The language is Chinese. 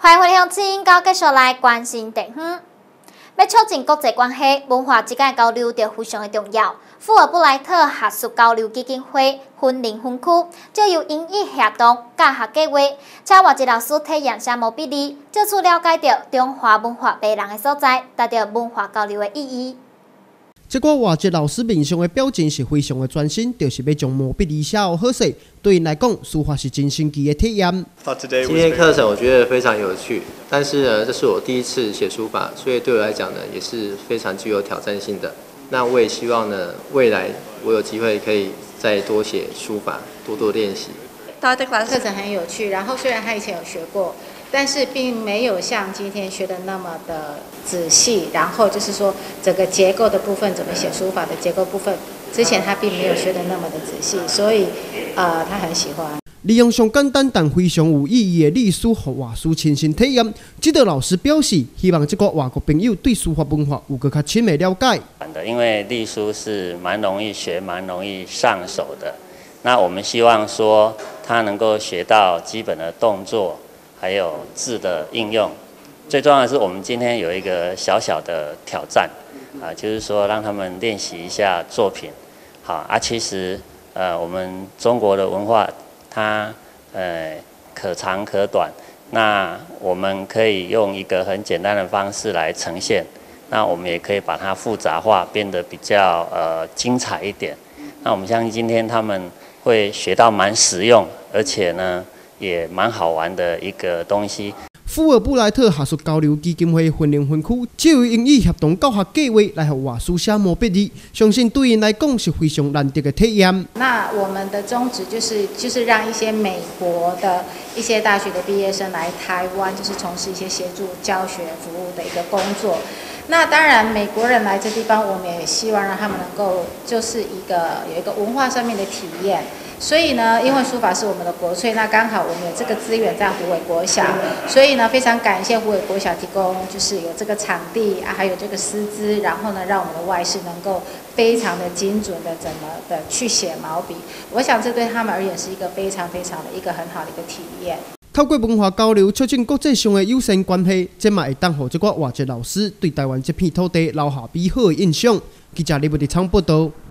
欢迎回来，乡亲，到继续来关心地方。要促进国际关系，文化之间交流就非常的重要。富尔布莱特学术交流基金会分龄分区，借由英语协同教学计划，请外籍老师体验写毛笔字，借此了解到中华文化迷人的所在，达到文化交流的意义。 这个外籍老师面上的表情是非常的专心，就是要将毛笔字写好好势。对因来讲，书法是真神奇的体验。 今天课程我觉得非常有趣，但是呢，这是我第一次写书法，所以对我来讲呢，也是非常具有挑战性的。那我也希望呢，未来我有机会可以再多写书法，多多练习。 课程很有趣，然后虽然他以前有学过，但是并没有像今天学的那么的仔细。然后就是说，整个结构的部分，怎么写书法的结构部分，之前他并没有学的那么的仔细，所以他很喜欢。 利用上简单但非常有意义的历史和画书亲身体验，指导老师表示，希望这个外国朋友对书法文化有个较深的了解。 因为隶书是蛮容易学、蛮容易上手的。那我们希望说，他能够学到基本的动作，还有字的应用。最重要的是，我们今天有一个小小的挑战，就是说让他们练习一下作品。好其实我们中国的文化。它可长可短，那我们可以用一个很简单的方式来呈现，那我们也可以把它复杂化，变得比较精彩一点。那我们相信今天他们会学到蛮实用，而且呢也蛮好玩的一个东西。 富尔布莱特学术交流基金会分龄分区，借由英语协同教学计划来和画书写毛笔字，相信对因来讲是非常难得的体验。 那我们的宗旨就是让一些美国的一些大学的毕业生来台湾，就是从事一些协助教学服务的一个工作。那当然，美国人来这地方，我们也希望让他们能够就是有一个文化上面的体验。所以呢，因为书法是我们的国粹，那刚好我们有这个资源在虎尾国小，所以呢，非常感谢虎尾国小提供就是有这个场地还有这个师资，然后呢，让我们的外师能够非常的精准的怎么的去写毛笔。我想这对他们而言是一个非常非常的一个很好的一个体验。 透过文化交流，促进国际上的友善关系，这嘛会当互这个外籍老师对台湾这片土地留下美好的印象。记者李文迪昌报道。